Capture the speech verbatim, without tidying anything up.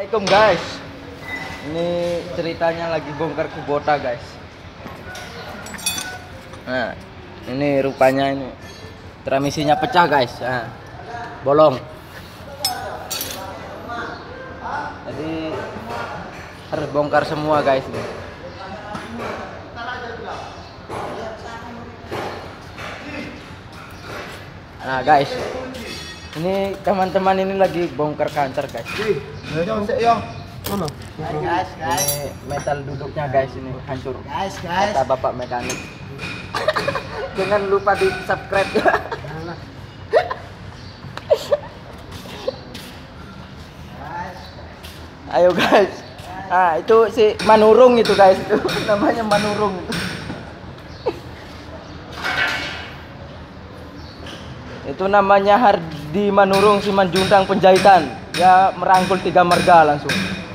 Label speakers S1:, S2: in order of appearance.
S1: Assalamualaikum guys. Ini ceritanya lagi bongkar Kubota guys. Nah, ini rupanya ini transmisinya pecah guys. Nah, bolong. Jadi harus bongkar semua guys nih. Nah guys, ini teman-teman ini lagi bongkar kantor guys.
S2: Mana?
S3: Guys, guys,
S1: Ini metal duduknya guys, ini hancur.
S3: guys, guys.
S1: Kata bapak mekanik. Jangan lupa di subscribe ya. Ayo guys. Nah itu si Manurung itu guys, itu namanya Manurung. Itu namanya Hardi Manurung Simanjuntak Penjahitan. Ya merangkul tiga marga langsung.